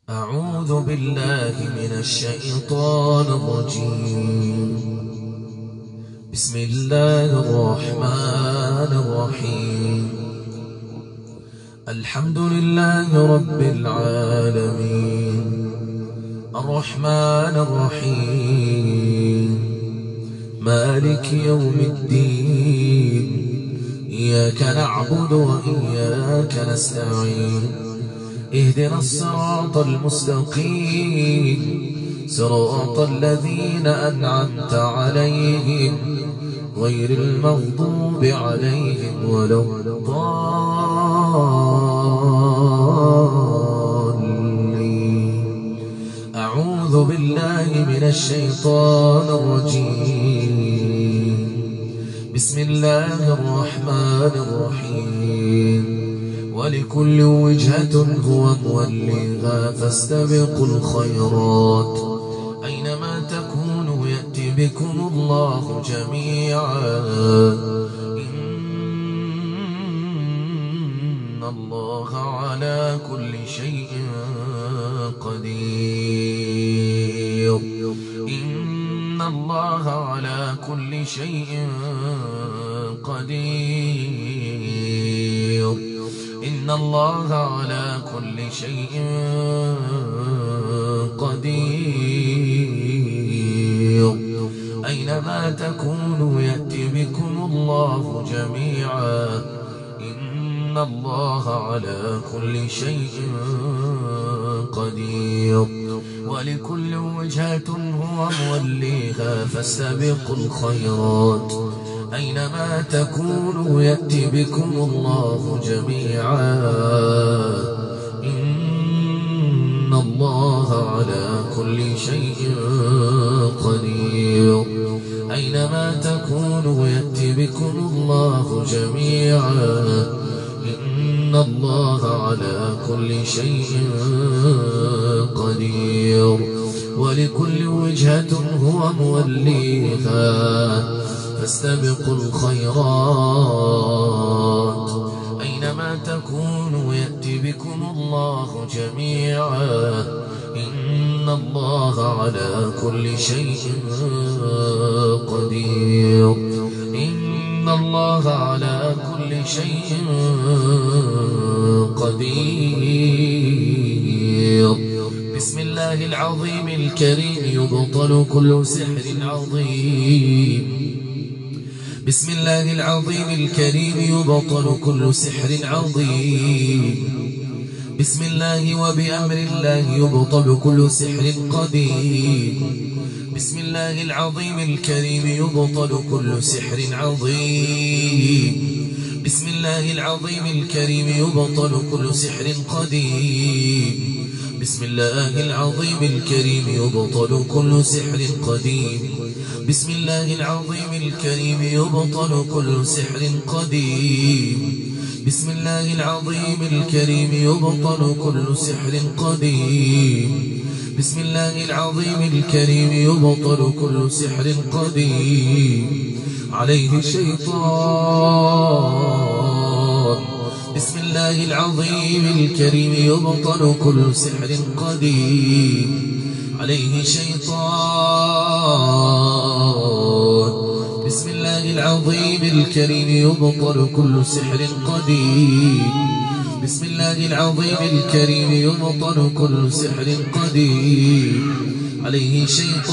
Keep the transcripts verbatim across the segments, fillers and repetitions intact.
أعوذ بالله من الشيطان الرجيم. بسم الله الرحمن الرحيم. الحمد لله رب العالمين الرحمن الرحيم مالك يوم الدين. إياك نعبد وإياك نستعين. اهدنا الصراط المستقيم صراط الذين أنعمت عليهم غير المغضوب عليهم ولا الضالين. أعوذ بالله من الشيطان الرجيم. بسم الله الرحمن الرحيم. ولكل وجهة هو موليها فاستبقوا الخيرات أينما تكونوا يأتي بكم الله جميعا. إن الله على كل شيء قدير. إن الله على كل شيء قدير. إن الله على كل شيء قدير. أينما تكونوا يأتي بكم الله جميعا. إن الله على كل شيء قدير. ولكل وجهة هو موليها فاستبقوا الخيرات أينما تكونوا يأتي بكم الله جميعا. إن الله على كل شيء قدير. أينما تكونوا يأتي بكم الله جميعا. إن الله على كل شيء قدير. ولكل وجهة هو موليها فاستبقوا الخيرات أينما تكونوا يأتي بكم الله جميعا. إن الله على كل شيء قدير. إن الله على كل شيء قدير. بسم الله العظيم الكريم يبطل كل سحر عظيم. بسم الله العظيم الكريم يبطل كل سحر عظيم. بسم الله وبأمر الله يبطل كل سحر قديم. بسم الله العظيم الكريم يبطل كل سحر عظيم. بسم الله العظيم الكريم يبطل كل سحر قديم. بسم الله العظيم الكريم يبطل كل سحر قديم. بسم الله العظيم الكريم يبطل كل سحر قديم. بسم الله العظيم الكريم يبطل كل سحر قديم. بسم الله العظيم الكريم يبطل كل سحر قديم. عليه شيطان. بسم الله العظيم الكريم يبطل كل سحر قديم. عليه شيطان. بسم الله العظيم الكريم يبطل كل سحر قديم. بسم الله العظيم الكريم يبطل كل سحر قديم. عليه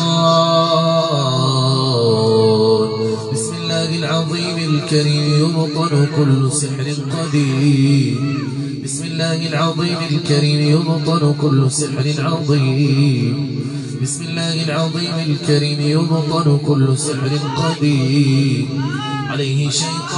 شيطان. بسم الله العظيم الكريم يبطل كل سحر قديم. بسم الله العظيم الكريم يبطل كل سحر عظيم. بسم الله العظيم الكريم يبطل كل سحر قديم. عليه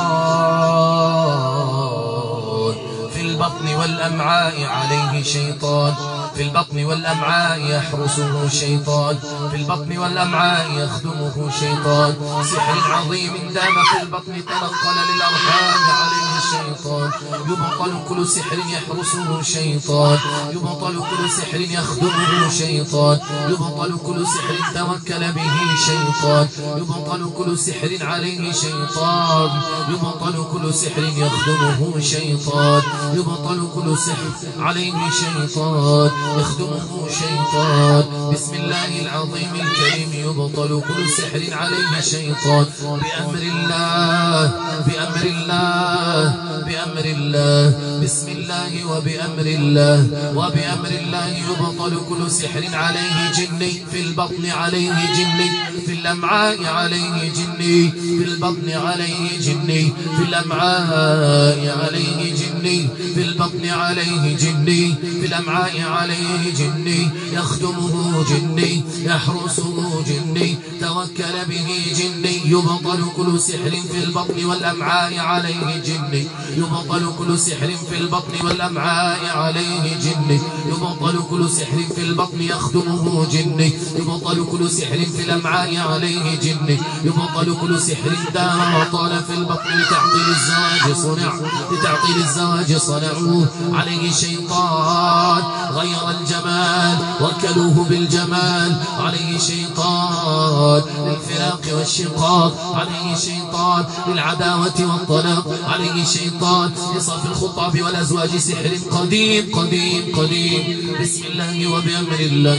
شيطان. في البطن والأمعاء عليه شيطان. في البطن والأمعاء يحرسه شيطان. في البطن والأمعاء يخدمه شيطان. سحر عظيم دام في البطن تنقل للأرحام عليه شيطان يبطل كل سحر يحرسه شيطان يبطل كل سحر يخدمه شيطان يبطل كل سحر توكل به شيطان يبطل كل سحر عليه شيطان يبطل كل سحر يخدمه شيطان يبطل كل سحر عليه شيطان يخدمه شيطان بسم الله العظيم الكريم يبطل كل سحر عليه شيطان بأمر الله بأمر الله بأمر الله بسم الله وبأمر الله وبأمر الله يبطل كل سحر عليه جني في البطن عليه جني في الأمعاء عليه جني في البطن عليه جني في الأمعاء عليه جني في البطن عليه جني في الأمعاء عليه جني يخدمه جني يحرسه جني توكل به جني يبطل كل سحر في البطن والأمعاء عليه جني يبطل كل سحر في البطن والأمعاء عليه جني يبطل كل سحر في البطن يخدمه جني يبطل كل سحر في الأمعاء عليه جني يبطل كل سحر دار وطال في البطن لتعطيل الزواج صنع لتعطيل الزواج صنعوه عليه شيطان غير الجمال وكلوه بالجمال عليه شيطان للفراق والشقاق عليه شيطان للعداوة والطلاق عليه شيطان لصرف الخطاب والأزواج سحر قديم قديم قديم بسم الله وبأمر الله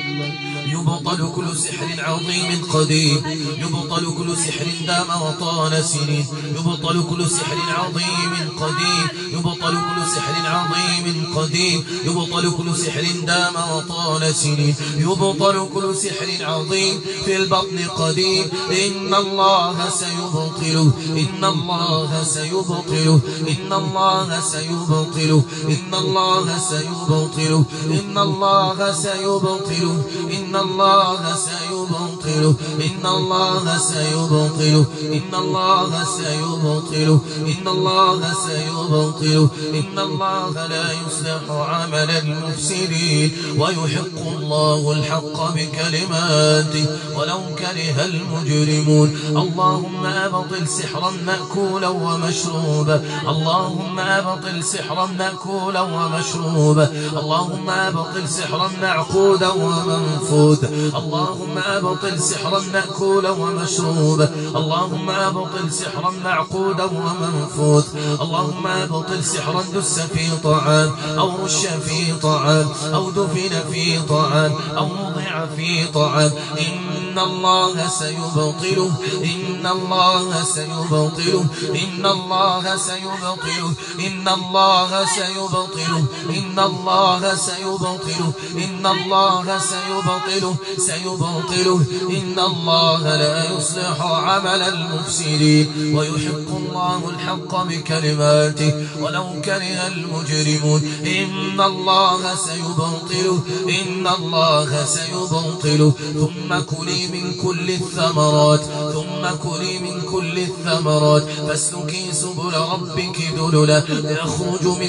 يبطل كل سحر عظيم قديم يبطل كل سحر دام وطال سنين يبطل كل سحر عظيم قديم يبطل كل سحر عظيم قديم يبطل كل سحر دام وطال سنين يبطل كل سحر عظيم في البطن قديم إن الله سيبطله إن الله سيبطله إن الله سيبطله إن الله سيبطله إن الله سيبطله إن الله سيبطله إن الله سيبطله إن الله سيبطله إن الله سيبطله إن الله لا يصلح عمل المفسدين ويحق الله الحق بكلماته ولو كره المجرمون اللهم أبطل سحرا مأكولا ومشروبا اللهم أبطل سحرا مأكولا ومشروبا اللهم أبطل سحرا معقودا ومنفوذا اللهم أبطل سحرا مأكولا ومشروبا اللهم أبطل سحرا معقودا ومنفوذ اللهم أبطل سحرا دس في طعام أو رش في طعام أو دفن في طعام أو وضع في طعام إن الله سيبطله إن الله سيبطله إن الله سيبطله إن الله سيبطله إن الله سيبطله إن الله سيبطله سيبطله إن الله لا يصلح عمل المفسدين ويحق الله الحق بكلماته ولو كره المجرمون إن الله سيبطله إن الله سيبطله ثم كلي من كل الثمرات ثم كلي من كل الثمرات فاسلكي سبل ربك ذللا يخرج من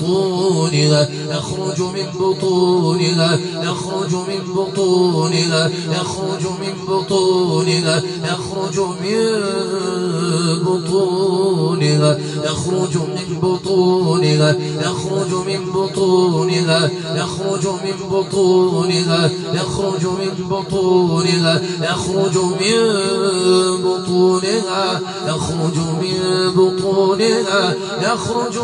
بطونها يخرج من بطونها يخرج من بطونها يخرج من بطونها يخرج من بطونها يخرج من بطونها يخرج من بطونها يخرج من بطونها يخرج من بطونها يخرج من بطونها يخرج من بطونها يخرج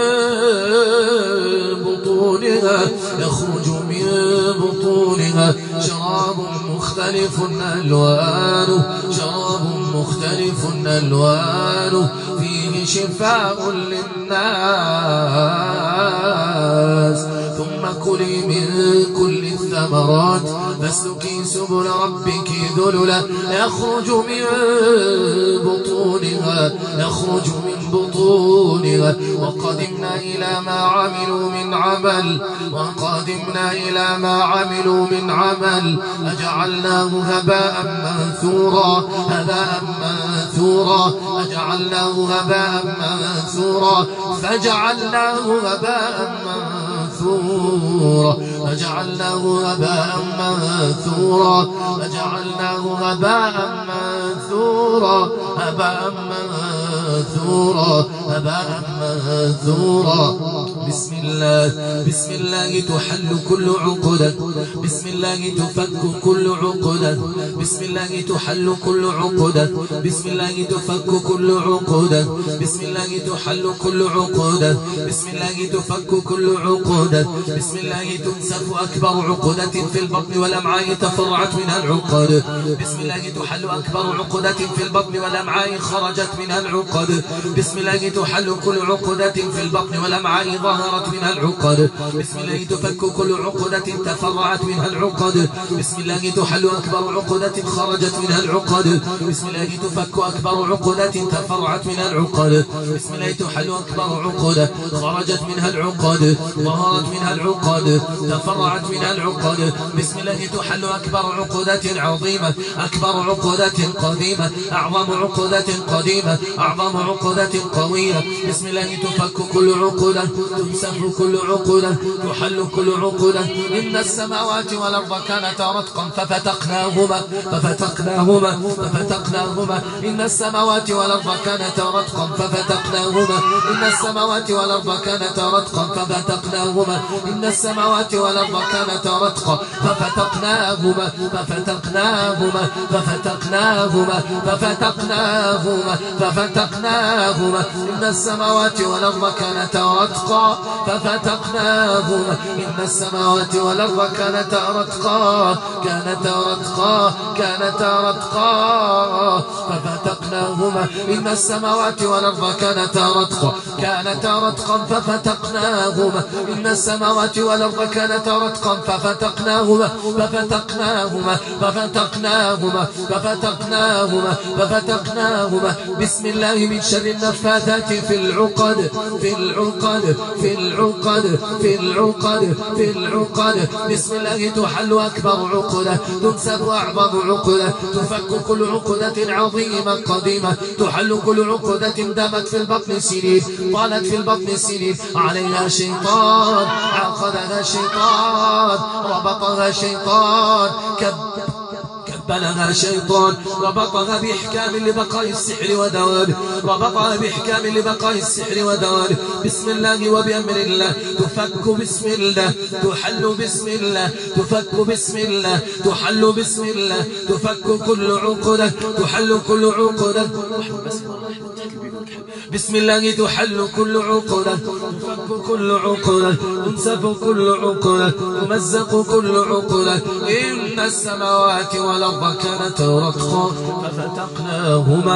من بطونها يخرج من بطونها شراب مختلف ألوانه شراب مختلف ألوانه فيه شفاء للناس ثم كلي من كل الثمرات فاسلكي سبل ربك ذللا يخرج من بطونها يخرج من بطونها وقدمنا إلى ما عملوا من عمل وقدمنا إلى ما عملوا من عمل أجعلناه هباء منثورا هباء منثورا أجعلناه هباء منثورا فجعلناه هباء منثورا فجعلناه هباء منثورا فجعلناه هباء منثورا هباء منثورا منثورا هباء منثورا. بسم الله بسم الله تحل كل عقدة، بسم الله تفك كل عقدة، بسم الله تحل كل عقدة، بسم الله تفك كل عقدة، بسم الله تحل كل عقدة، بسم الله تفك كل عقدة، بسم الله تنسف أكبر عقدة في البطن والأمعاء تفرعت منها العقد، بسم الله تحل أكبر عقدة في البطن والأمعاء خرجت منها العقد، بسم الله تحل كل عقدة في البطن والأمعاء ظهرت منها العقد، بسم الله تفك كل عقدة تفرعت منها العقد، بسم الله تحل أكبر عقدة خرجت منها العقد، بسم الله تفك أكبر عقدة تفرعت منها العقد، بسم الله تحل أكبر عقدة خرجت منها العقد، ظهرت منها العقد، تفرعت منها العقد، بسم الله تحل أكبر عقدة عظيمة، أكبر عقدة قديمة، أعظم عقدة قديمة، أعظم عقدة قوية، بسم الله تفك كل عقدة، تنسف كل عقدة، تحل كل عقدة. إن السماوات والأرض كانتا رتقا ففتقناهما ففتقناهما ففتقناهما إن السماوات والأرض كانتا رتقا ففتقناهما إن السماوات والأرض كانتا رتقا ففتقناهما إن السماوات والأرض كانتا رتقا ففتقناهما ففتقناهما ففتقناهما ففتقناهما ففتقناهما إن السماوات والأرض كانتا رتقا ففتقناهما إن السماوات والأرض كانتا رتقا كانتا رتقا كانتا رتقا ففتقناهما إن السماوات والأرض كانتا رتقا كانتا رتقا ففتقناهما إن السماوات والأرض كانتا رتقا ففتقناهما ففتقناهما ففتقناهما ففتقناهما ففتقناهما. بسم الله من شر النفاثات في العقد في العقد في العقد في العقد في العقد. بسم الله تحل أكبر عقدة، تنسف أعظم عقدة، تفك كل عقدة عظيمة قديمة، تحل كل عقدة دامت في البطن سنين، طالت في البطن سنين، عليها شيطان، عقدها شيطان، ربطها شيطان، كب بلغها شيطان، ربطها بإحكام لبقاء السحر ودوام، ربطها بإحكام لبقاء السحر ودوام. بسم الله وبأمر الله تفك بسم الله، تحل بسم الله، تفك بسم الله، تحل بسم الله، تفك كل عقدة، تحل كل عقدة. بسم الله تحل كل عقدة، تفك كل عقدة، تنسف كل عقدة، تمزق كل عقدة. إن السماوات والأرض كانتا رتقا ففتقناهما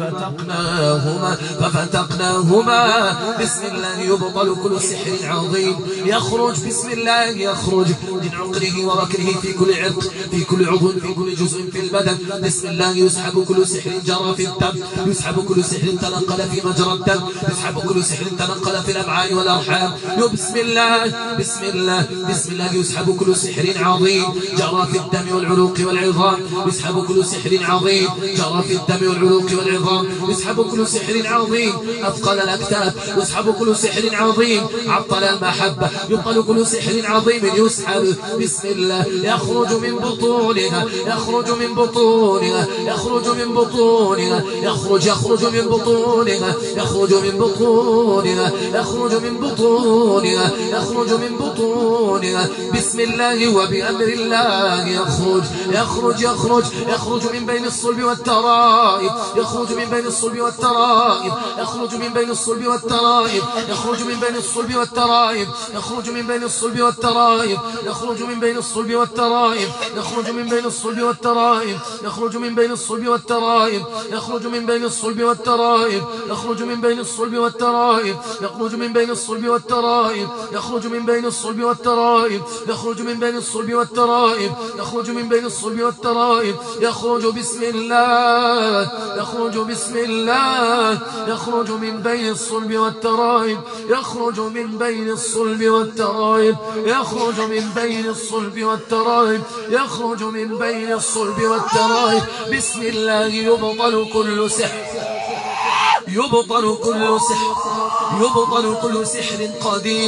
ففتقناهما ففتقناهما. بسم الله يبطل كل سحر عظيم يخرج، بسم الله يخرج من عقله ووكره في كل عرق، في كل عضو، في كل جزء في البدن. بسم الله يسحب كل سحر جرى في الدم، يسحب كل سحر تنقل في مجرى الدم، يسحب كل سحر تنقل في الأمعاء والأرحام. بسم الله بسم الله بسم الله يسحب كل سحر عظيم جرى في الدم والعروق والعظام، يسحب كل سحر عظيم جرى في الدم والعروق والعظام، يسحب كل سحر عظيم أثقل الأكتاف، يسحب كل سحر عظيم عطل المحبة، يبطل كل سحر عظيم يسحب. بسم الله يخرج من بطونها، يخرج من بطونها، يخرج من بطونها، يخرج يخرج من بطونها، يخرج من بطونها، يخرج من بطونها، يخرج من بطونها. بسم الله وبأمر الله يخرج يخرج يخرج يخرج من بين الصلب والترائب، يخرج من بين الصلب والترائب، يخرج من بين الصلب والترائب، يخرج من بين الصلب والترائب، يخرج من بين الصلب والترائب، يخرج من بين الصلب والترائب، يخرج من بين الصلب والترائب، يخرج من بين الصلب والترائب، يخرج من بين الصلب والترائب، يخرج من بين الصلب والترائب، يخرج من بين الصلب والترائب، يخرج من بين الصلب والترائب، يخرج من بين الصلب والترائب، يخرج من بين الصلب والترائب، يخرج بسم الله، يخرج بسم الله، يخرج من بين الصلب والترائب، يخرج من بين الصلب والترائب، يخرج من بين الصلب والترائب، يخرج من بين الصلب والترائب. بسم الله يبطل كل سحر، يبطل كل سحر، يبطل كل سحر قديم،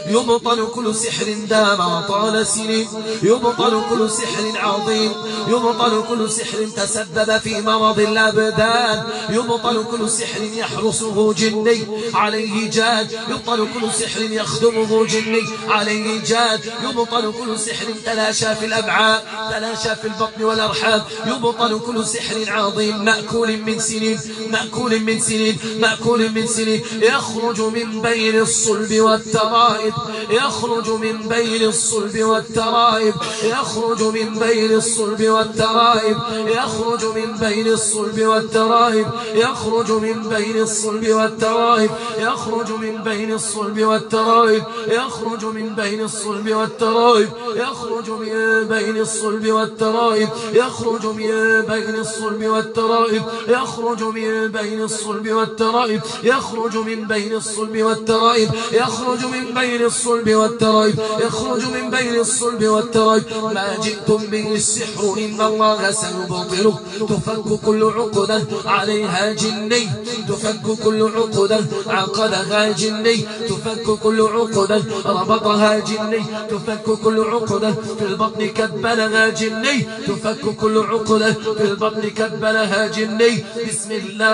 يبطل كل سحر دام وطال سنين، يبطل كل سحر عظيم، يبطل كل سحر تسبب في مرض الأبدان، يبطل كل سحر يحرسه جني عليه جاد، يبطل كل سحر يخدمه جني عليه جاد، يبطل كل سحر تلاشى في الأمعاء، تلاشى في البطن والأرحام، يبطل كل سحر عظيم مأكول من سنين، مأكول من سنين، مأكول من سنين، يخرج من بين الصلب والترائب، يخرج من بين الصلب والترائب، يخرج من بين الصلب والترائب، يخرج من بين الصلب والترائب، يخرج من بين الصلب والترائب، يخرج من بين الصلب والترائب، يخرج من بين الصلب والترائب، يخرج من بين الصلب والترائب، يخرج من بين الصلب والترائب، يخرج من بين الصلب والترائب، يخرج من بين الصلب والترائب، يخرج من بين الصلب والترائب، يخرج من بين الصلب والترائب. ما جئتم به السحر إن الله سيبطله، تفك كل عقدة عليها جني، تفك كل عقدة عقدها جني، تفك كل عقدة ربطها جني، تفك كل عقدة في البطن كبلها جني، تفك كل عقدة في البطن كبلها جني. بسم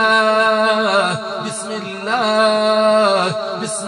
الله بسم الله بسم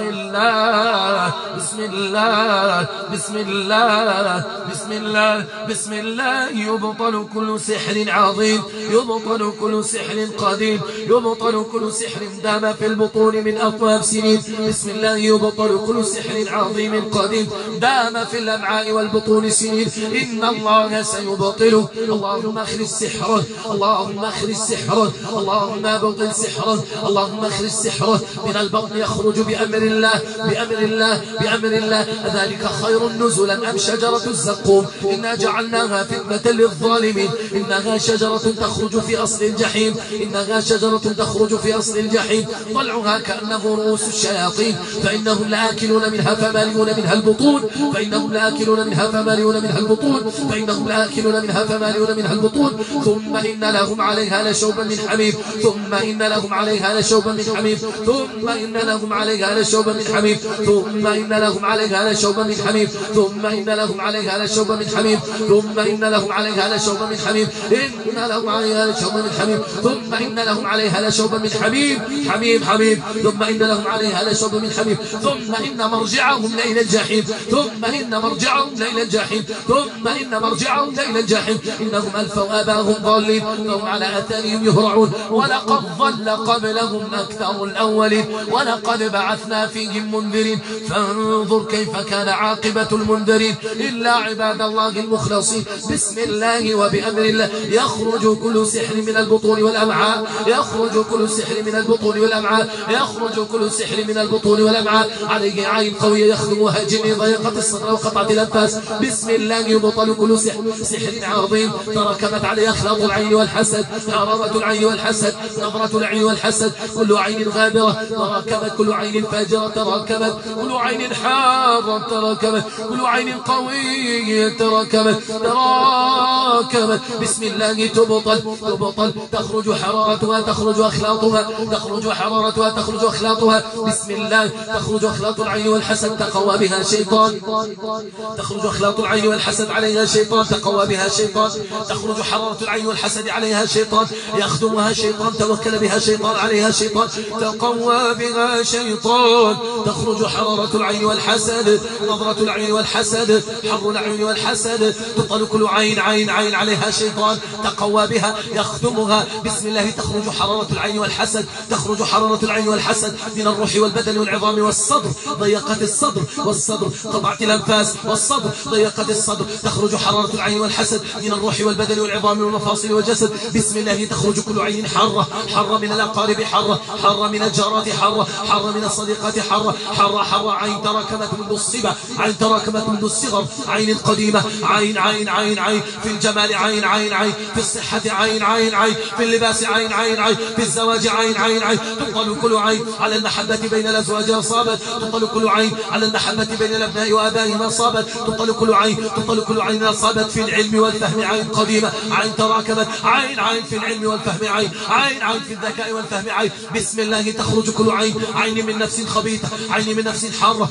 الله بسم الله بسم الله بسم الله بسم الله. يبطل كل سحر عظيم، يبطل كل سحر قديم، يبطل كل سحر دام في البطون من أطواب سنين. بسم الله يبطل كل سحر عظيم قديم دام في الأمعاء والبطون سنين. إن الله سيبطله. اللهم اخرج سحره، اللهم اخرج سحره، اللهم ابطل سحره، اللهم اخرج سحره من البطن، يخرج بأمر الله، بأمر الله، بأمر الله. ذلك خير نزلا أم شجرة الزقوم إنا جعلناها فتنة للظالمين. إنها شجرة تخرج في أصل الجحيم، إنها شجرة تخرج في أصل الجحيم، طلعها كأنه رؤوس الشياطين، فإنهم لآكلون منها فمالئون منها البطون، فإنهم لآكلون منها فمالئون منها البطون، فإنهم لآكلون منها فمالئون منها البطون. ثم إن لهم عليها لشوبا من حميم، ثم إن لهم عليها لشوبا من حميم، ثم إن لهم عليها لشوبا من حميم، ثم إن لهم عليها لشوبا من حميم، ثم إن لهم عليها لشوبا من حميم، ثم إن لهم عليها لشوبا من حميم، إن لهم عليها لشوبا من حميم، ثم إن لهم عليها لشوبا من حميم، حميم حميم، ثم إن لهم عليها لشوبا من حميم، ثم إن مرجعهم لإلى الجحيم، ثم إن مرجعهم لإلى الجحيم، ثم إن مرجعهم لإلى الجحيم. إنهم ألفوا آباءهم ضالين فهم على آثارهم يهرعون، ولقد ضل قبلهم أكثر الأولين، ولقد بعثنا فيهم منذرين فانظر كيف كان عاقبة المنذرين. إلا عباد الله المخلصين. بسم الله وبأمر الله يخرج كل سحر من البطون والأمعاء، يخرج كل سحر من البطون والأمعاء، يخرج كل سحر من البطون والأمعاء. عليه عين قوية يخدمها جني ضيقة الصدر وقطعة الأنفاس. بسم الله يبطل كل سحر, سحر عظيم تراكمت عليه أخلاق العين والحسد، حرارة العين والحسد، نظرة العين والحسد. كل عين غابرة تراكمت، كل عين فاجرة تراكمت، كل عين حارة تراكمت، كل عين قوية تراكمت تراكمت. بسم الله تبطل تبطل، تخرج حرارتها، تخرج أخلاطها، تخرج حرارتها، تخرج أخلاطها. بسم الله تخرج أخلاط العين والحسد تقوى بها شيطان، تخرج أخلاط العين والحسد عليها شيطان تقوى بها شيطان، تخرج حرارة العين والحسد عليها شيطان يخدمها شيطان، توكل بها شيطان عليها شيطان تقوى بها شيطان. تخرج حرارة العين والحسد، نظرة العين والحسد، حر العين والحسد. تطل كل عين عين عين عليها شيطان تقوى بها يخدمها. بسم الله تخرج حرارة العين والحسد، تخرج حرارة العين والحسد من الروح والبدن والعظام والصدر، ضيقت الصدر والصدر، قطعت الأنفاس والصدر، ضيقت الصدر. تخرج حرارة العين والحسد من الروح والبدن والعظام والمفاصل والجسد. بسم الله تخرج كل عين حرة، حرة من الأقارب، حرة حرة من الجارات، حرة حرة من الصديقات، حرة حرة حرة. عين تراكمت منذ الصبا، عين تراكمت منذ الصغر، عين قديمة، عين عين عين عين في الجمال، عين عين عين في الصحة، عين عين عين في اللباس، عين عين عين في الزواج، عين عين عين. تطل كل عين على المحبة بين الأزواج أصابت، تطل كل عين على المحبة بين الأبناء وآبائهم أصابت، تطل كل عين تطل كل عين أصابت في العلم والفهم، عين قديمة، عين تراكمت، عين عين في العلم والفهم، عين عين عين في الذكاء والفهم، عين. بسم الله تخرج كل عين، عين من نفس خبيثة، عين من نفس حارة،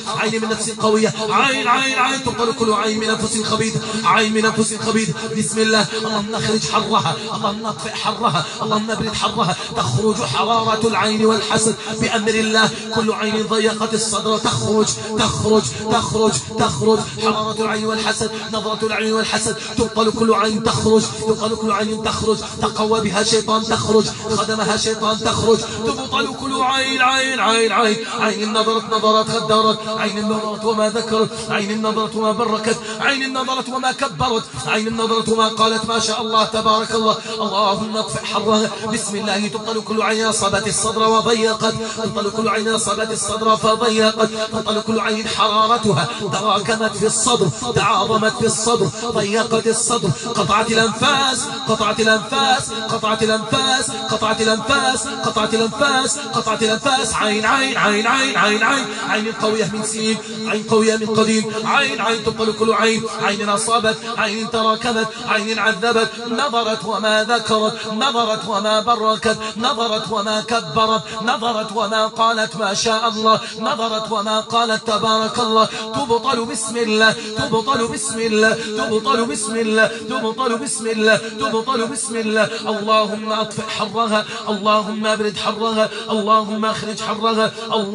عين من نفس قوية، عين عين عين تبطل كل عين من أنفس خبيثة، عين من أنفس خبيثة. بسم الله. اللهم نخرج حرها، اللهم نطفئ حرها، اللهم نبرد حرها. تخرج حرارة العين والحسد بأمر الله. كل عين ضيقت الصدر تخرج تخرج تخرج تخرج حرارة العين والحسد، نظرة العين والحسد. تبطل كل عين تخرج، تبطل كل عين تخرج. تقوى بها شيطان تخرج، خدمها شيطان تخرج. تبطل كل عين عين عين عين عين النظرة نظرت غدرت، عين النظرة وما ذكرت، عين النظرة وما بركت، عين النظرة وما كبرت، عين النظرة وما قالت ما شاء الله تبارك الله. اللهم اطفئ حرها. بسم الله. تبطل كل عين أصابت الصدر وضيقت، تبطل كل عين أصابت الصدر فضيقت، تبطل كل عين حرارتها تراكمت في الصدر، تعاظمت في الصدر، ضيقت الصدر، قطعت الأنفاس، قطعت الأنفاس، قطعت الأنفاس، قطعت الأنفاس، قطعت الأنفاس، قطعت الأنفاس. عين عين عين عين عين عين عين قوية من سنين، عين قوية من قديم، عين عين تبطل كل عين، عين أصابت، عين تراكمت، عين عذبت، نظرت وما ذكرت، نظرت وما بركت، نظرت وما كبرت، نظرت وما قالت ما شاء الله، نظرت وما قالت تبارك الله. تبطل بسم الله، تبطل بسم الله، تبطل بسم الله، تبطل بسم الله، تبطل بسم الله. اللهم اطفئ حرها، اللهم ابرد حرها، اللهم اخرج حرها،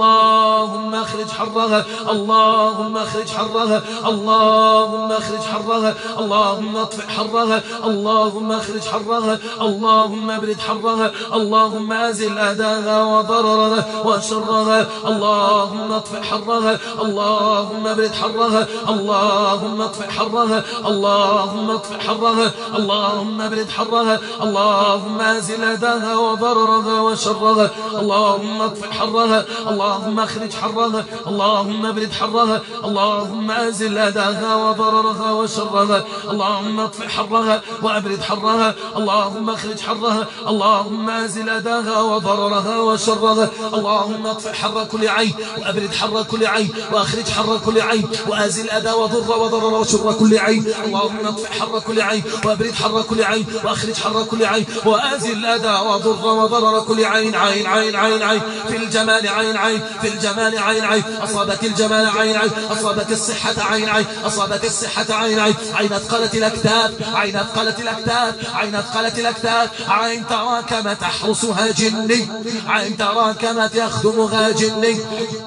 اللهم اخرج حرها، اللهم اخرج حرها، اللهم اخرج حرها، اللهم اطفئ حرها، اللهم اخرج حرها، اللهم ابرد حرها، اللهم ازل اذاها وضررها وشرها، اللهم اطفئ حرها، اللهم ابرد حرها، اللهم اطفئ حرها، اللهم اطفئ حرها، اللهم ابرد حرها، اللهم ازل اذاها وضررها وشرها، اللهم اطفئ حرها، اللهم اخرج حرها، اللهم ابرد حرها، اللهم ازل اذاها وضررها وشرها، اللهم اطفئ حرها وابرد حرها، اللهم اخرج حرها، اللهم ازل اذاها وضررها وشرها، اللهم اطفئ حر كل عين وابرد حر كل عين واخرج حر كل عين وازل اذى وضر وضرر وشر كل عين، اللهم اطفئ حر كل عين وابرد حر كل عين واخرج حر كل عين وازل اذى وضر وضرر كل عين. عين عين عين عين في الجمال، عين عين في الجمال، عين عين اصابت الجمال، عين عين اصابت الصحة، عين عين اصابت الصحة، عين عين عين اثقلت الاكتاف، عين اثقلت الاكتاف، عين اثقلت الاكتاف، عين تراكمت تحرسها جني، عين تراكمت يخدمها جني،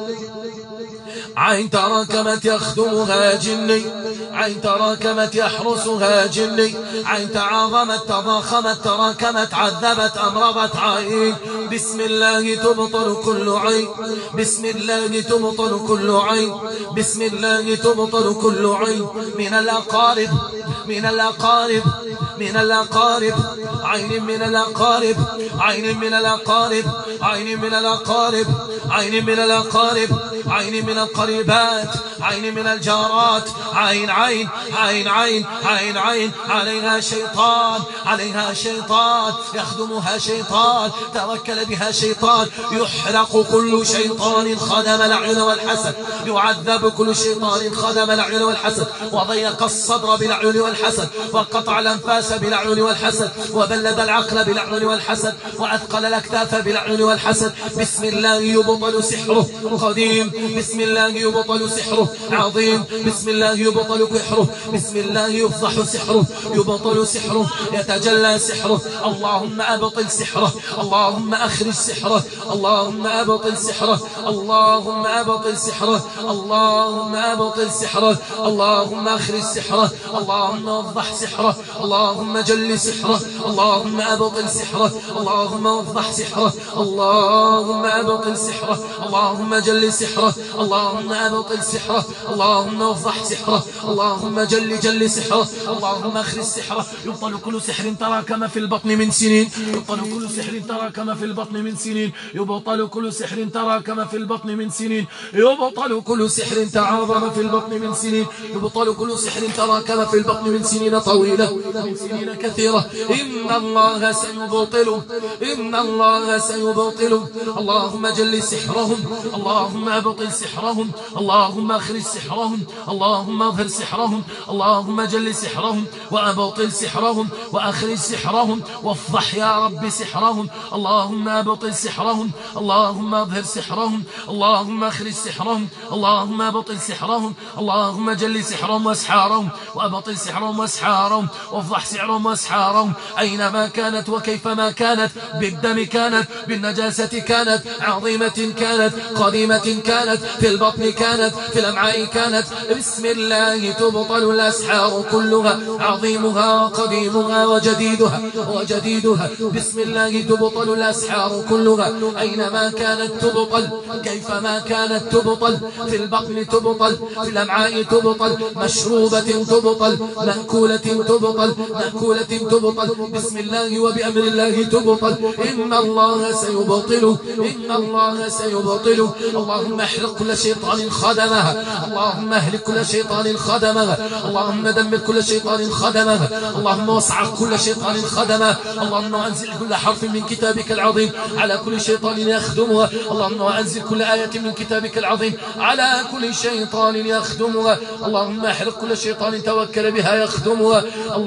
عين تراكمت يخدمها جني، عين تراكمت يحرسها جني، عين تعاظمت تضاخمت تراكمت عذبت أمرضت. عين بسم الله تبطل كل عين، بسم الله تبطل كل عين، بسم الله تبطل كل عين من الأقارب، من الأقارب، من الأقارب، عين من الأقارب، عين من الأقارب، عين من الأقارب، عين من الأقارب، عين من القريبات، عين من الجارات. عين عين عين عين عين عين عليها شيطان، عليها شيطان يخدمها شيطان، توكل بها شيطان. يحرق كل شيطان خدم العين والحسد، يعذب كل شيطان خدم العين والحسد، وضيق الصدر بالعين والحسد، وقطع الأنفاس بالعين والحسد، وبلد العقل بالعين والحسد، وأثقل الأكتاف بالعين والحسد. بسم الله يبطل سحره قديم، بسم الله يبطل سحره عظيم، بسم الله يبطل كحره، بسم الله يفضح سحره، يبطل سحره، يتجلى سحره. اللهم أبطل سحره، اللهم أخرج سحره، اللهم أبطل سحره، اللهم أبطل سحره، اللهم أبطل سحره، اللهم أخرج سحره، اللهم وضح سحره، اللهم جل سحره، اللهم أبطل سحره، اللهم وضح سحره، اللهم أبطل سحره، اللهم جل سحره، اللهم أبطل سحره، اللهم وضح سحره، اللهم جل جل سحره، اللهم اخرج سحره. يبطل كل سحر تراكم في البطن من سنين، يبطل كل سحر تراكم في البطن من سنين، يبطل كل سحر تراكم في البطن من سنين، يبطل كل سحر تعاظم في البطن من سنين، يبطل كل سحر تراكم في البطن من سنين طويلة، من سنين كثيرة. إن الله سيبطله، إن الله سيبطله. اللهم جل سحرهم، اللهم أبطل سحرهم، اللهم أخرج سحرهم، اللهم أظهر سحرهم، اللهم جل سحرهم وأبطل سحرهم وأخرج سحرهم وافضح يا رب سحرهم، اللهم أبطل سحرهم، اللهم أظهر سحرهم، اللهم أخرج سحرهم، اللهم أبطل سحرهم، اللهم جل سحرهم وأسحارهم وأبطل سحرهم وأسحارهم وافضح سحرهم وأسحارهم أينما كانت وكيفما كانت، بالدم كانت، بالنجاسة كانت، عظيمة كانت، قديمة كانت، في البطن كانت، في الأمعاء كانت، بسم الله تبطل الأسحار كلها، عظيمها وقديمها وجديدها وجديدها، بسم الله تبطل الأسحار كلها، أينما كانت تبطل، كيفما كانت تبطل، في البطن تبطل، في الأمعاء تبطل، مشروبة تبطل، مأكولة تبطل، مأكولة تبطل، بسم الله وبأمر الله تبطل، إن الله سيبطل، إن الله سيبطل، اللهم احرق كل شيطان خدمها، اللهم اهلك كل شيطان خدمها، اللهم دمر كل شيطان خدمها، اللهم واصعق كل شيطان خدمها، اللهم انزل كل حرف من كتابك العظيم على كل شيطان يخدمها، اللهم انزل كل آية من كتابك العظيم على كل شيطان يخدمها، اللهم احرق كل شيطان توكل بها يخدمها،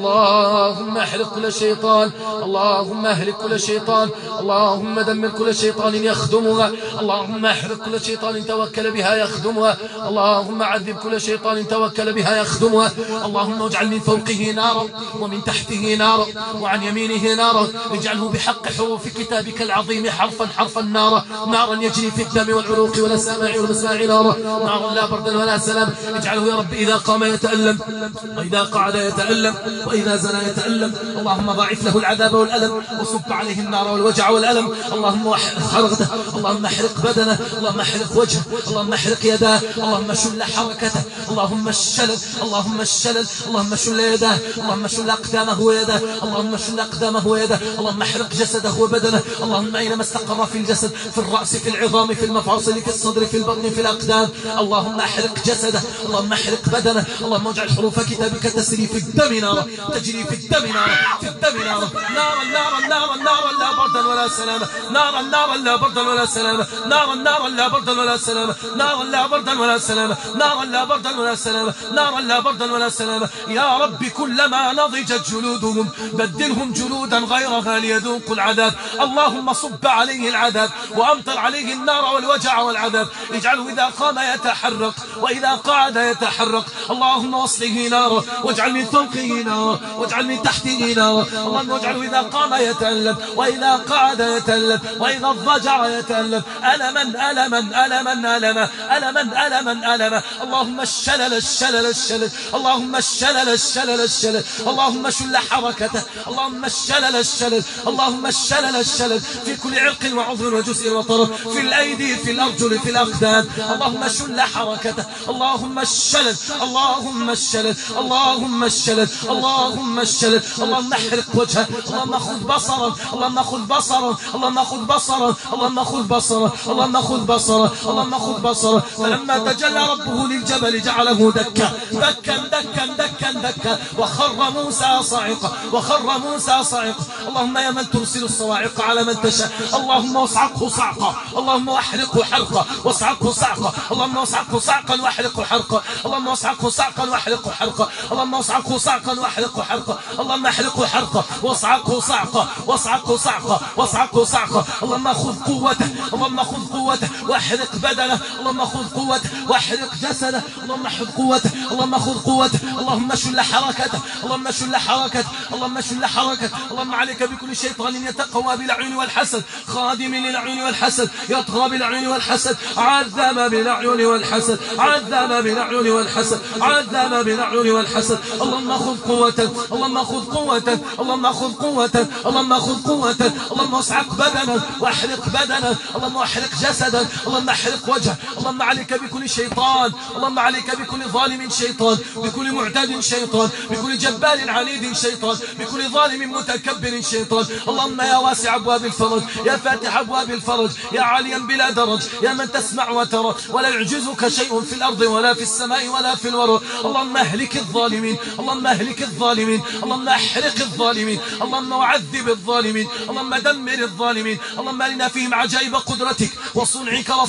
اللهم احرق كل شيطان، اللهم اهلك كل شيطان، اللهم دمر كل شيطان يخدمها، اللهم احرق كل شيطان توكل بها يخدمها، اللهم عذب كل شيطان توكل بها يخدمها، اللهم اجعل من فوقه نارا ومن تحته نارا وعن يمينه نارا، اجعله بحق حروف كتابك العظيم حرفا حرفا نارا، نارا يجري في الدم والعروق والسماع والمسماع نارا، نارا لا بردا ولا سلام، اجعله يا رب إذا قام يتألم وإذا قعد يتألم وإذا زنى يتألم، اللهم ضاعف له العذاب والألم وصب عليه النار والوجع والألم، اللهم احرقه، اللهم احرق بدنه، اللهم احرق وجهه، اللهم احرق يداه، اللهم شل حركته، اللهم الشلل، اللهم الشلل، اللهم شل يداه، اللهم شل أقدامه ويداه، اللهم شل أقدامه ويداه، اللهم احرق جسده وبدنه، اللهم أينما استقر في الجسد، في الرأس، في العظام، في المفاصل، في الصدر، في البطن، في الأقدام، اللهم احرق جسده، اللهم احرق بدنه، اللهم اجعل حروف كتابك تسري في الدم نارا، تجري في الدم نارا، في الدم نارا، نارا نارا نارا نارا لا بردا ولا سلاما، نارا نارا لا بردا ولا سلاما، نارا نارا لا بردا ولا سلاما، نارا لا بردا ولا سلاما، نارا لا بردا ولا سلاما، نارا لا بردا ولا سلاما، يا رب كلما نضجت جلودهم بدلهم جلودا غيرها ليذوقوا العذاب، اللهم صب عليه العذاب وأمطر عليه النار والوجع والعذاب، اجعله إذا قام يتحرق وإذا قعد يتحرق، اللهم واصله نارا واجعل من فوقه نارا واجعل من تحته نارا، اللهم واجعله إذا قام يتألم وإذا قعد يتألم وإذا اضطجع يتألم، ألما ألما ألما ألما ألما ألما ألما، اللهم الشلل الشلل الشلل، اللهم الشلل الشلل الشلل، اللهم شل حركته، اللهم الشلل الشلل، اللهم الشلل الشلل في كل عرق وعضو وجزء وطرف، في الأيدي، في الأرجل، في الأقدام، اللهم شل حركته، اللهم الشلل، اللهم الشلل، اللهم الشلل، اللهم الشلل، اللهم احرق وجهه، اللهم خذ بصره، اللهم خذ بصره، اللهم خذ بصره، اللهم خذ بصره، اللهم خذ بصره، اللهم خذ بصره، فلما تجلى ربه للجبل جعله دكا دكا دكا دكا دكا وخر موسى صاعقا وخر موسى صاعقا، اللهم يا من ترسل الصواعق على من تشاء، اللهم واصعقه صعقا، اللهم واحرقه حرقا واصعقه صعقا، اللهم واصعقه صعقا واحرقه حرقا، اللهم واصعقه صعقا واحرقه حرقا، اللهم واصعقه صعقا واحرقه حرقا، اللهم احرقه حرقا واصعقه صعقا واصعقه صعقا واصعقه صعقا، اللهم خذ قوته، اللهم خذ قوته واحرق بدنه، اللهم خذ قوته واحرق جسده، اللهم خذ قوته، اللهم خذ قوته، اللهم شل حركته، اللهم شل حركته، اللهم شل حركته، اللهم عليك بكل شيطان يتقوى بالعيون والحسد، خادم للعيون والحسد، يطغى بالعيون والحسد، عذب بالعيون والحسد، عذب بالعيون والحسد، عذب بالعيون والحسد، اللهم خذ قوته، اللهم خذ قوته، اللهم خذ قوته، اللهم خذ قوته، اللهم اصعق بدنه واحرق بدنه، اللهم احرق جسده، اللهم احرق وجهه، اللهم عليك بكل شيطان، اللهم عليك بكل ظالم شيطان، بكل معتد شيطان، بكل جبار عنيد شيطان، بكل ظالم متكبر شيطان، اللهم يا واسع ابواب الفرج، يا فاتح ابواب الفرج، يا عاليا بلا درج، يا من تسمع وترى ولا يعجزك شيء في الارض ولا في السماء ولا في الورى، اللهم اهلك الظالمين، اللهم اهلك الظالمين، اللهم احرق الظالمين، اللهم وعذب الظالمين، اللهم دمر الظالمين، اللهم ارنا فيهم عجائب قدرتك وصنعك وصنيعك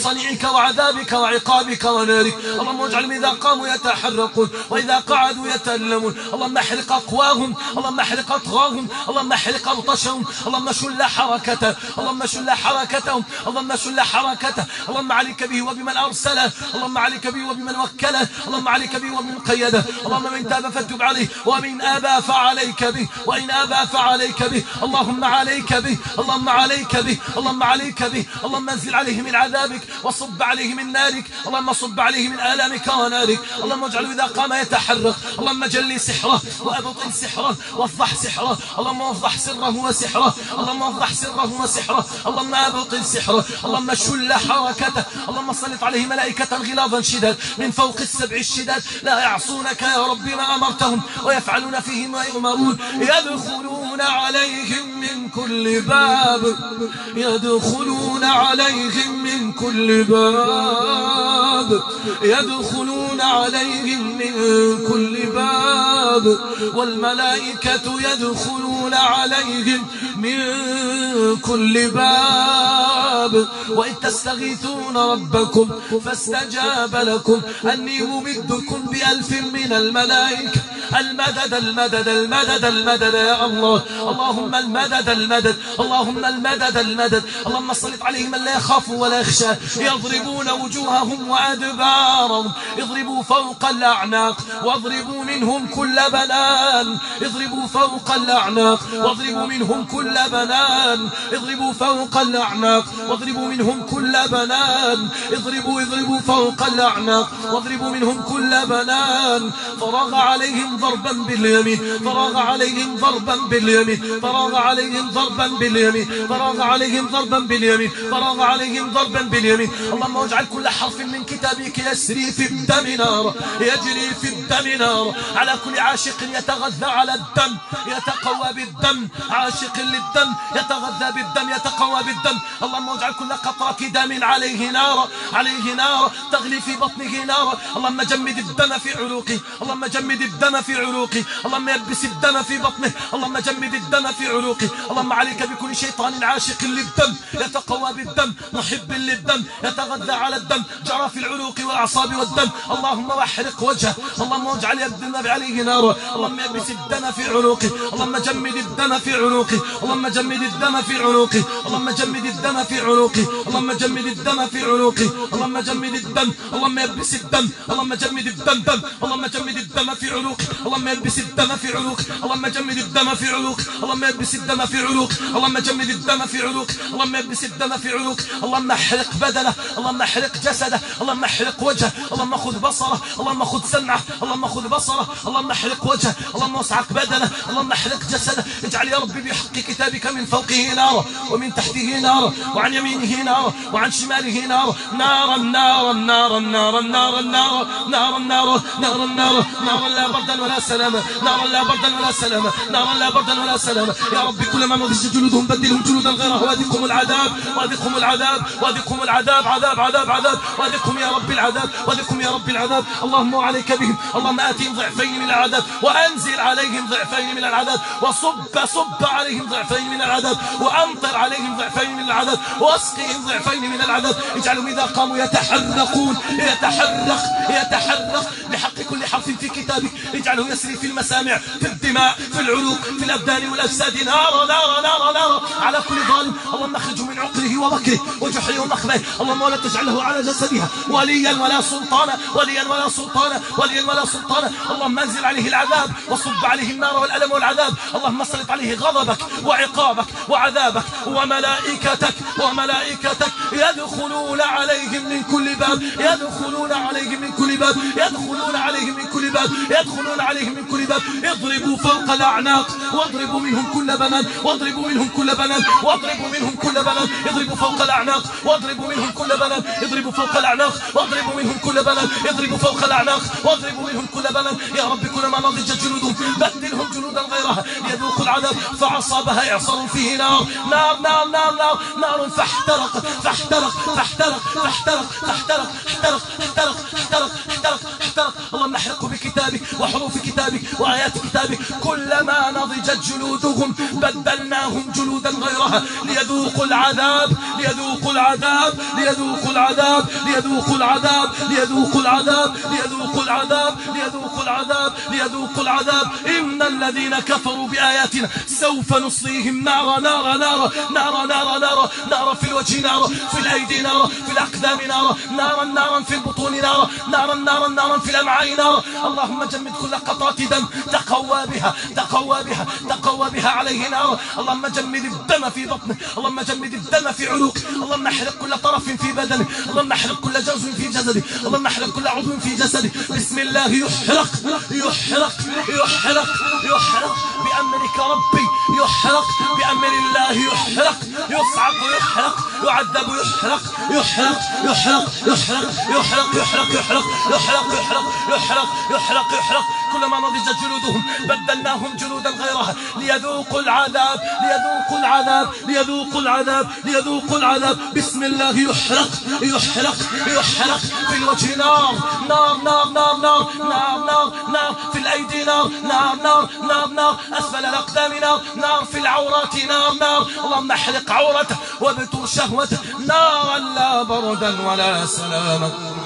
وعذابك وعقابك ونارك. اللهم اجعلهم إذا قاموا يتحرقون وإذا قعدوا يتألمون. اللهم احرق أقواهم، اللهم احرق أطغاهم، اللهم احرق أبطشهم، اللهم شل حركته، اللهم شل حركتهم، اللهم شل حركته. اللهم عليك به وبمن أرسله، اللهم عليك به وبمن وكله، اللهم عليك به وبمن قيده. اللهم من تاب فتب عليه ومن أبى فعليك به وإن أبى فعليك به. اللهم عليك به، اللهم عليك به، اللهم عليك به. اللهم انزل عليه من عذابك وصب عليه من نارك، اللهم صب عليه من آلامك ونارك. اللهم اجعله إذا قام يتحرك. اللهم جلي سحره وأبطل سحره وافضح سحره، اللهم افضح سره وسحره، اللهم افضح سره وسحره، اللهم أبطل سحره، اللهم شل حركته. اللهم سلط عليه ملائكة غلاظا شداد من فوق السبع الشداد لا يعصونك يا رب ما أمرتهم ويفعلون فيهم ما يؤمرون. يدخلون عليهم من كل باب، يدخلون عليهم من كل باب، يدخلون عليهم من كل باب، والملائكة يدخلون عليهم من كل باب. وإذ تستغيثون ربكم فاستجاب لكم أني ممدكم بألف من الملائكة. المدد المدد المدد المدد يا الله، اللهم المدد المدد، اللهم المدد المدد. اللهم صلت عليهم من لا يخاف ولا يخشى. يضربون وجوههم وأدبارهم، اضربوا فوق الأعناق واضربوا منهم كل بنان، اضربوا فوق الأعناق واضربوا منهم كل بنان، اضربوا فوق الأعناق واضربوا منهم كل بنان، اضربوا اضربوا فوق الأعناق واضربوا منهم كل بنان. فراغ عليهم ضربا باليمين، فراغ عليهم ضربا باليمين، فراغ عليهم ضربا باليمين، فراغ عليهم ضربا باليمين، فراغ عليهم ضربا باليمين. اللهم اجعل كل حرف من كتابك يسري في الدم نار، يجري في الدم نار على كل عاشق يتغذى على الدم، يتقوى بالدم، عاشق للدم يتغذى بالدم، يتقوى بالدم. اللهم اجعل كل قطرة دم عليه نار، عليه نار تغلي في بطنه نار. اللهم جمد الدم في عروقه، اللهم جمد الدم في عروقه، اللهم يبس الدم في بطنه، اللهم جمد الدم في عروقه. اللهم عليك بكل شيطان عاشق للدم يتقوى بالدم، محب للدم، يتغذى على الدم، جرى في العروق والأعصاب والدم. اللهم واحرق وجهه، اللهم اجعل الدم عليه نار، اللهم يبس الدم في عروقه، اللهم جمد الدم في عروقه، اللهم جمد الدم في عروقه، اللهم جمد الدم في عروقه، اللهم جمد الدم في عروقه، اللهم جمد الدم، اللهم يبس الدم، اللهم جمد الدم دم، اللهم جمد الدم في عروقه، اللهم يبس الدم في عروقه، اللهم جمد الدم في عروقه، اللهم يبس الدم في عروقه، اللهم جمد الدم في عروقه، اللهم يبس الدم في عروقه. اللهم احرق بدنه، اللهم احرق جسده، اللهم احرق وجهه، اللهم خذ بصره، اللهم خذ سمعه، اللهم خذ بصره، اللهم احرق وجهه، اللهم اصعق بدنه، اللهم احرق جسده. اجعل يا ربي بحق كتابك من فوقه نارا ومن تحته نارا وعن يمينه نارا وعن شماله نارا، نارا نارا نارا نارا نارا نارا نارا نارا نارا نارا نارا لا بردا ولا سلاما، نارا لا بردا ولا سلاما، نارا لا بردا ولا سلاما. يا ربي كلما نضجت جلودهم بدلهم جلودا غيرها واذقهم العذاب، واذقهم العذاب، واذقهم العذاب، عذاب عذاب عذاب، واذقهم يا رب العذاب، واذقهم يا رب العذاب. اللهم عليك بهم، اللهم آتهم ضعفين من العذاب وأنزل عليهم ضعفين من العذاب، وصب صب عليهم ضعفين من العذاب، وأمطر عليهم ضعفين من العذاب، واسقهم ضعفين من العذاب. اجعلهم إذا قاموا يتحرقون، يتحرق يتحرق بحق كل حرف في كتابك. اجعله يسري في المسامع، في الدماء، في العروق، في الأبدان والأجساد، نارا نارا نارا نارا على كل ظالم. اللهم اخرجه من عقله ومكره وجحره ومخبه. اللهم ولا تجعله على جسدها وليا ولا سلطانا، وليا ولا سلطانا، وليا ولا سلطانا. اللهم انزل عليه العذاب وصب عليه النار والألم والعذاب. اللهم سلط عليه غضبك وعقابك وعذابك وملائكتك وملائكتك يدخلون عليهم من كل باب، يدخلون عليهم من كل باب، يدخلون عليهم من كل باب، يدخلون عليهم من كل باب. اضربوا فوق الأعناق واضربوا منهم كل بنان، واضربوا منهم كل بنان، واضربوا منهم كل بنان. اضربوا فوق الأعناق واضربوا منهم كل بنان، اضربوا فوق الأعناق واضربوا منهم كل بنان، اضربوا فوق الأعناق واضربوا منهم كل بنان. يا رب كلما نضجت جلودهم بدلهم جلودا غيرها ليذوقوا العذاب. فعصابها إعصار فيه نار، نار نار نار نار نار فاحترق فاحترق فاحترق فاحترق فاحترق احترق احترق احترق احترق احترق. اللهم احرقه بك كتابك وحروف كتابك وآيات كتابك كلما نضجت جلودهم بدلناهم جلودا غيرها ليذوقوا العذاب ليذوقوا العذاب ليذوقوا العذاب ليذوقوا العذاب ليذوقوا العذاب ليذوقوا العذاب ليذوقوا العذاب ليذوقوا العذاب إن الذين كفروا بآياتنا سوف نصليهم نارا نارا نارا نارا نارا نارا نارا في الوجه نارا في الأيدي نارا في الأقدام نارا نارا نارا في البطون نارا نارا نارا نارا في الأمعاء نارا. اللهم جمد كل قطرة دم تقوى بها تقوى بها تقوى بها عليه نارا. اللهم جمد الدم في بطنه اللهم جمد الدم في عروقه اللهم احرق كل طرف في بدنه اللهم احرق كل جزء في جسده اللهم احرق كل عضو في جسده. بسم الله يحرق يحرق يحرق يحرق بأمرك ربي يحرق بأمر الله يحرق يصعق يحرق يعذب يحرق يحرق يحرق يحرق يحرق يحرق يحرق يحرق يحرق يحرق يحرق يحرق كلما نضجت جلودهم بدلناهم جلودا غيرها ليذوقوا العذاب ليذوقوا العذاب ليذوقوا العذاب ليذوقوا العذاب. بسم الله يحرق يحرق يحرق في الوجه نار نار نار نار نار نار نار نار في الأيدي نار نار نار نار نار أسفل الأقدام نار نار في العورات نار نار. اللهم احرق عورته وابتر شهوته نارا لا بردا ولا سلاما.